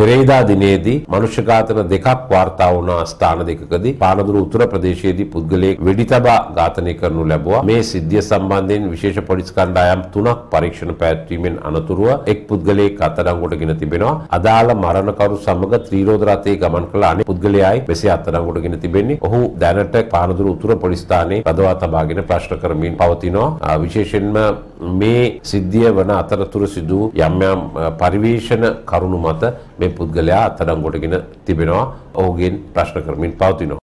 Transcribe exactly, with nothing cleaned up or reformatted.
පෙරේදා දිනේදී මනුෂ්‍ය ඝාතන දෙකක් වාර්තා වුණ ස්ථාන දෙකකදී පානදුර උතුර ප්‍රදේශයේදී පුද්ගලයෙක් වෙඩි තබා ඝාතනය කරනු ලැබුවා. මේ සිද්ධිය සම්බන්ධයෙන් විශේෂ පොලිස් කණ්ඩායම් තුනක් පරීක්ෂණ පැවැත්වීමෙන් අනතුරුව එක් පුද්ගලයෙක් අත්අඩංගුවටගෙන තිබෙනවා. අදාළ මරණකරු සමග ත්‍රිරෝධ රථයේ ගමන් කළ අනෙක් පුද්ගලයායි මෙසේ අත්අඩංගුවටගෙන තිබෙන්නේ. ඔහු දැනට පානදුර උතුර පොලිස් ස්ථානයේ රඳවා තබාගෙන ප්‍රශ්න කරමින් පවතිනවා. විශේෂයෙන්ම මේ සිද්ධිය වන අතරතුර සිදු යම් යම් පරිවේෂණ කරුණු මත මේ පුද්ගලයා අත්අඩංගුවටගෙන තිබෙනවා. ඔහුගෙන් ප්‍රශ්න කරමින් පවතිනවා.